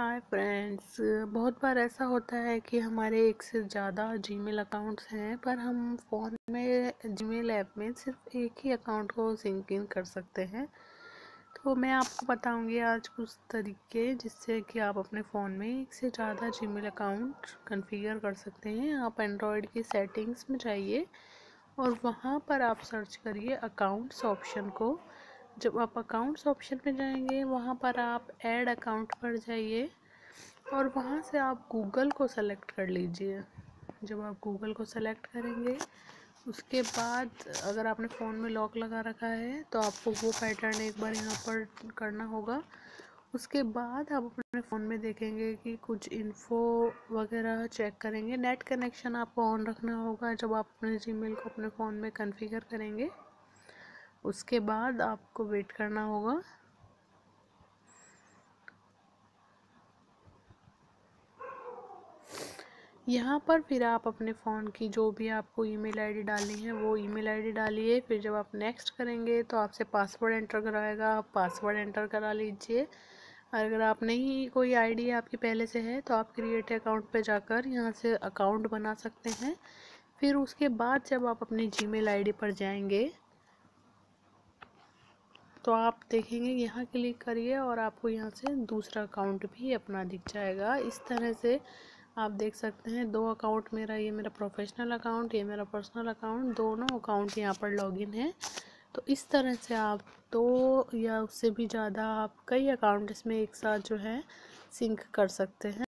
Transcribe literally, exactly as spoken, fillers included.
Hi friends. बहुत बार ऐसा होता है कि हमारे एक से ज़्यादा जीमेल अकाउंट्स हैं, पर हम फ़ोन में जीमेल ऐप में सिर्फ एक ही अकाउंट को सिंक इन कर सकते हैं। तो मैं आपको बताऊंगी आज कुछ तरीके जिससे कि आप अपने फ़ोन में एक से ज़्यादा जीमेल अकाउंट कॉन्फ़िगर कर सकते हैं। आप एंड्रॉयड की सेटिंग्स में जाइए और वहाँ पर आप सर्च करिए अकाउंट्स ऑप्शन को। जब आप अकाउंट्स ऑप्शन में जाएंगे वहाँ पर आप ऐड अकाउंट पर जाइए और वहाँ से आप गूगल को सेलेक्ट कर लीजिए। जब आप गूगल को सेलेक्ट करेंगे उसके बाद अगर आपने फ़ोन में लॉक लगा रखा है तो आपको वो पैटर्न एक बार यहाँ पर करना होगा। उसके बाद आप अपने फ़ोन में देखेंगे कि कुछ इन्फो वगैरह चेक करेंगे। नेट कनेक्शन आपको ऑन रखना होगा जब आप अपने जीमेल को अपने फ़ोन में कॉन्फ़िगर करेंगे। उसके बाद आपको वेट करना होगा। यहाँ पर फिर आप अपने फ़ोन की जो भी आपको ईमेल आईडी डालनी है वो ईमेल आईडी डालिए। फिर जब आप नेक्स्ट करेंगे तो आपसे पासवर्ड एंटर कराएगा, आप पासवर्ड एंटर करा लीजिए। अगर आप नहीं कोई आईडी आपकी पहले से है तो आप क्रिएट अकाउंट पे जाकर यहाँ से अकाउंट बना सकते हैं। फिर उसके बाद जब आप अपनी जीमेल आईडी पर जाएंगे तो आप देखेंगे यहाँ क्लिक करिए और आपको यहाँ से दूसरा अकाउंट भी अपना दिख जाएगा। इस तरह से आप देख सकते हैं दो अकाउंट, मेरा ये मेरा प्रोफेशनल अकाउंट, ये मेरा पर्सनल अकाउंट, दोनों अकाउंट यहाँ पर लॉगिन है। तो इस तरह से आप दो या उससे भी ज़्यादा आप कई अकाउंट इसमें एक साथ जो है सिंक कर सकते हैं।